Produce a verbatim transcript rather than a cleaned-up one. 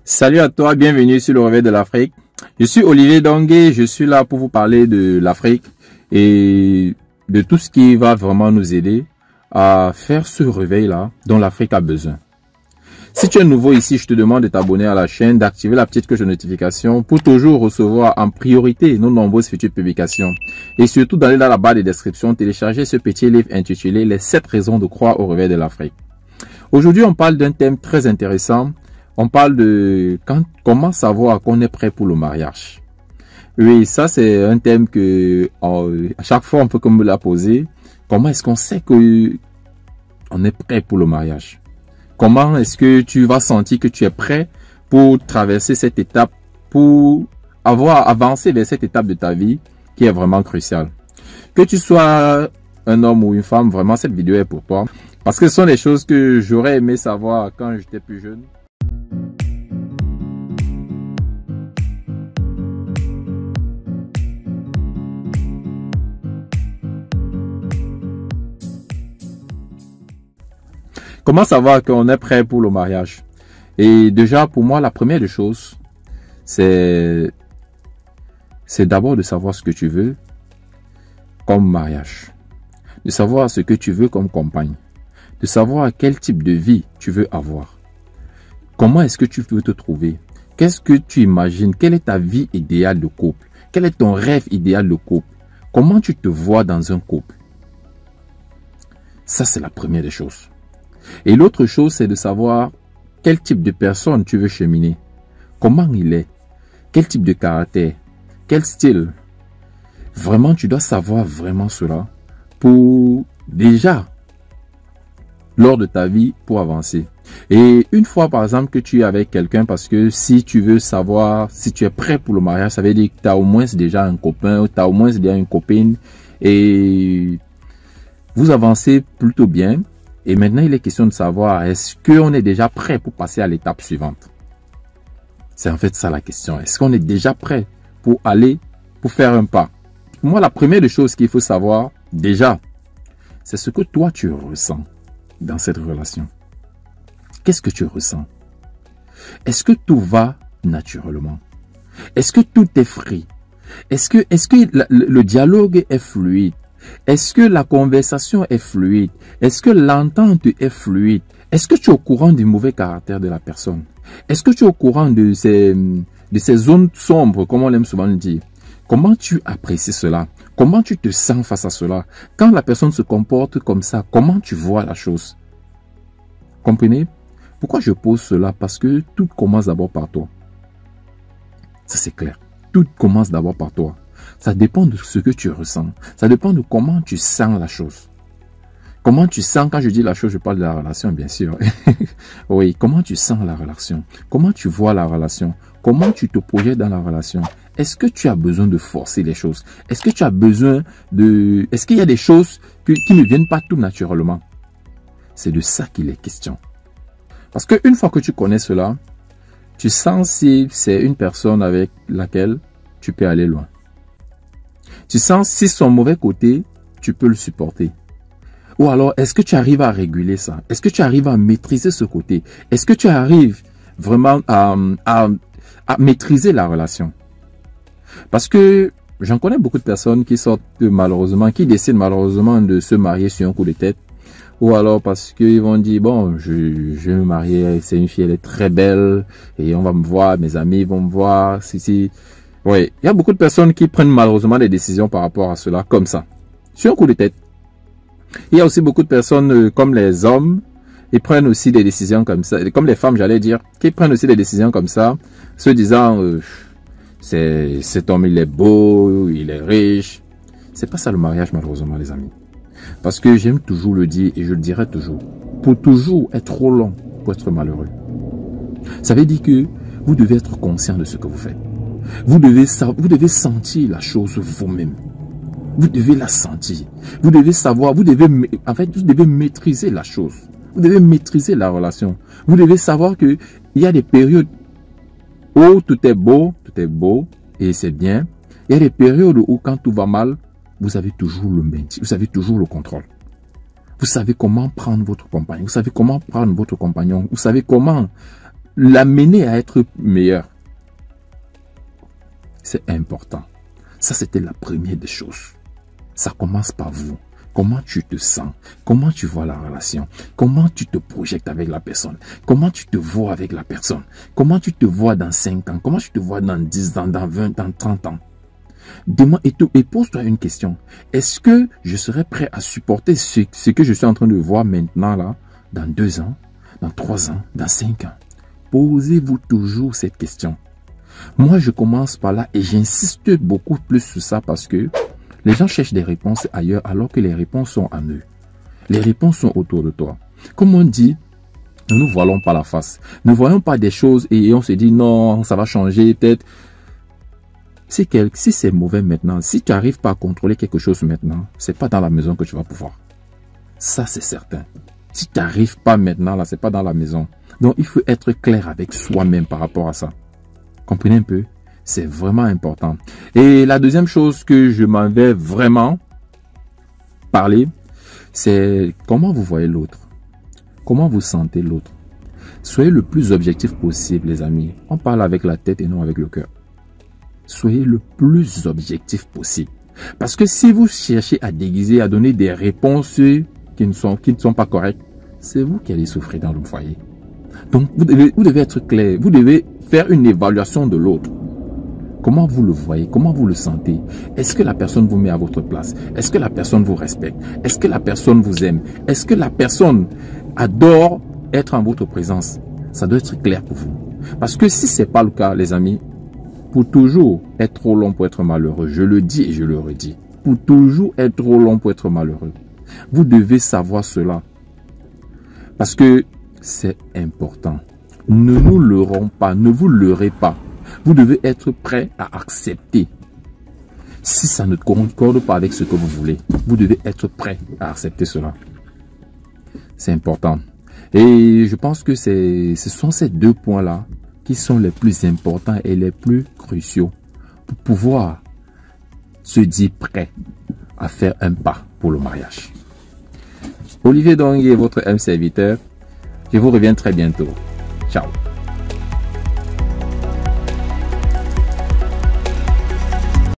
Salut à toi, bienvenue sur le Réveil de l'Afrique. Je suis Olivier Dongué, je suis là pour vous parler de l'Afrique et de tout ce qui va vraiment nous aider à faire ce réveil-là dont l'Afrique a besoin. Si tu es nouveau ici, je te demande de t'abonner à la chaîne, d'activer la petite cloche de notification pour toujours recevoir en priorité nos nombreuses futures publications. Et surtout d'aller dans la barre de description, télécharger ce petit livre intitulé « Les sept raisons de croire au réveil de l'Afrique ». Aujourd'hui, on parle d'un thème très intéressant. On parle de quand, comment savoir qu'on est prêt pour le mariage. Oui, ça c'est un thème que euh, à chaque fois on peut comme me la poser. Comment est-ce qu'on sait que on est prêt pour le mariage? Comment est-ce que tu vas sentir que tu es prêt pour traverser cette étape, pour avoir avancé vers cette étape de ta vie qui est vraiment cruciale? Que tu sois un homme ou une femme, vraiment cette vidéo est pour toi. Parce que ce sont des choses que j'aurais aimé savoir quand j'étais plus jeune. Comment savoir qu'on est prêt pour le mariage? Et déjà, pour moi, la première des choses, c'est c'est d'abord de savoir ce que tu veux comme mariage. De savoir ce que tu veux comme compagne. De savoir quel type de vie tu veux avoir. Comment est-ce que tu veux te trouver? Qu'est-ce que tu imagines? Quelle est ta vie idéale de couple? Quel est ton rêve idéal de couple? Comment tu te vois dans un couple? Ça, c'est la première des choses. Et l'autre chose, c'est de savoir quel type de personne tu veux cheminer. Comment il est. Quel type de caractère. Quel style. Vraiment, tu dois savoir vraiment cela pour déjà, lors de ta vie, pour avancer. Et une fois, par exemple, que tu es avec quelqu'un, parce que si tu veux savoir si tu es prêt pour le mariage, ça veut dire que tu as au moins déjà un copain, ou tu as au moins déjà une copine, et vous avancez plutôt bien. Et maintenant, il est question de savoir, est-ce qu'on est déjà prêt pour passer à l'étape suivante? C'est en fait ça la question. Est-ce qu'on est déjà prêt pour aller, pour faire un pas? Pour moi, la première des choses qu'il faut savoir, déjà, c'est ce que toi, tu ressens dans cette relation. Qu'est-ce que tu ressens? Est-ce que tout va naturellement? Est-ce que tout est free? Est-ce que, est-ce que le, le dialogue est fluide? Est-ce que la conversation est fluide? Est-ce que l'entente est fluide? Est-ce que tu es au courant du mauvais caractère de la personne? Est-ce que tu es au courant de ces, de ces zones sombres, comme on aime souvent le dire? Comment tu apprécies cela? Comment tu te sens face à cela? Quand la personne se comporte comme ça, comment tu vois la chose? Comprenez? Pourquoi je pose cela? Parce que tout commence d'abord par toi. Ça c'est clair. Tout commence d'abord par toi. Ça dépend de ce que tu ressens. Ça dépend de comment tu sens la chose. Comment tu sens, quand je dis la chose, je parle de la relation, bien sûr. Oui, comment tu sens la relation? Comment tu vois la relation? Comment tu te projettes dans la relation? Est-ce que tu as besoin de forcer les choses? Est-ce que tu as besoin de... Est-ce qu'il y a des choses que, qui ne viennent pas tout naturellement? C'est de ça qu'il est question. Parce qu'une fois que tu connais cela, tu sens si c'est une personne avec laquelle tu peux aller loin. Tu sens si son mauvais côté, tu peux le supporter. Ou alors, est-ce que tu arrives à réguler ça? Est-ce que tu arrives à maîtriser ce côté? Est-ce que tu arrives vraiment à, à, à maîtriser la relation? Parce que j'en connais beaucoup de personnes qui sortent malheureusement, qui décident malheureusement de se marier sur un coup de tête. Ou alors parce qu'ils vont dire, bon, je, je vais me marier, c'est une fille, elle est très belle, et on va me voir, mes amis vont me voir, si, si. Oui, il y a beaucoup de personnes qui prennent malheureusement des décisions par rapport à cela, comme ça, sur un coup de tête. Il y a aussi beaucoup de personnes, euh, comme les hommes, ils prennent aussi des décisions comme ça, comme les femmes, j'allais dire, qui prennent aussi des décisions comme ça, se disant, euh, c'est, cet homme, il est beau, il est riche. C'est pas ça le mariage, malheureusement, les amis. Parce que j'aime toujours le dire, et je le dirai toujours, pour toujours être trop long pour être malheureux. Ça veut dire que vous devez être conscient de ce que vous faites. Vous devez, vous devez sentir la chose vous-même. Vous devez la sentir. Vous devez savoir, vous devez, en fait, vous devez maîtriser la chose. Vous devez maîtriser la relation. Vous devez savoir que il y a des périodes où tout est beau, tout est beau et c'est bien. Il y a des périodes où quand tout va mal, vous avez toujours le maintien, vous avez toujours le contrôle. Vous savez comment prendre votre compagnon, vous savez comment prendre votre compagnon, vous savez comment l'amener à être meilleur. C'est important. Ça, c'était la première des choses. Ça commence par vous. Comment tu te sens? Comment tu vois la relation? Comment tu te projettes avec la personne? Comment tu te vois avec la personne? Comment tu te vois dans cinq ans? Comment tu te vois dans dix ans, dans vingt ans, trente ans? Demande et, et pose-toi une question. Est-ce que je serais prêt à supporter ce, ce que je suis en train de voir maintenant là, dans deux ans, dans trois ans, dans cinq ans? Posez-vous toujours cette question. Moi, je commence par là et j'insiste beaucoup plus sur ça parce que les gens cherchent des réponses ailleurs alors que les réponses sont en eux. Les réponses sont autour de toi. Comme on dit, ne nous voilons pas la face. Ne voyons pas des choses et on se dit non, ça va changer peut-être. Si, si c'est mauvais maintenant, si tu n'arrives pas à contrôler quelque chose maintenant, c'est pas dans la maison que tu vas pouvoir. Ça, c'est certain. Si tu n'arrives pas maintenant, là, c'est pas dans la maison. Donc, il faut être clair avec soi-même par rapport à ça. Comprenez un peu? C'est vraiment important. Et la deuxième chose que je m'en vais vraiment parler, c'est comment vous voyez l'autre. Comment vous sentez l'autre. Soyez le plus objectif possible, les amis. On parle avec la tête et non avec le cœur. Soyez le plus objectif possible. Parce que si vous cherchez à déguiser, à donner des réponses qui ne sont, qui ne sont pas correctes, c'est vous qui allez souffrir dans le foyer. Donc, vous devez, vous devez être clair. Vous devez faire une évaluation de l'autre. Comment vous le voyez? Comment vous le sentez? Est-ce que la personne vous met à votre place? Est-ce que la personne vous respecte? Est-ce que la personne vous aime? Est-ce que la personne adore être en votre présence? Ça doit être clair pour vous. Parce que si ce n'est pas le cas, les amis, pour toujours être trop long pour être malheureux, je le dis et je le redis, pour toujours être trop long pour être malheureux, vous devez savoir cela. Parce que c'est important. Ne nous leurrons pas, ne vous leurrez pas. Vous devez être prêt à accepter. Si ça ne concorde pas avec ce que vous voulez, vous devez être prêt à accepter cela. C'est important. Et je pense que ce sont ces deux points-là qui sont les plus importants et les plus cruciaux pour pouvoir se dire prêt à faire un pas pour le mariage. Olivier Dongui est votre M serviteur. Je vous reviens très bientôt. Ciao.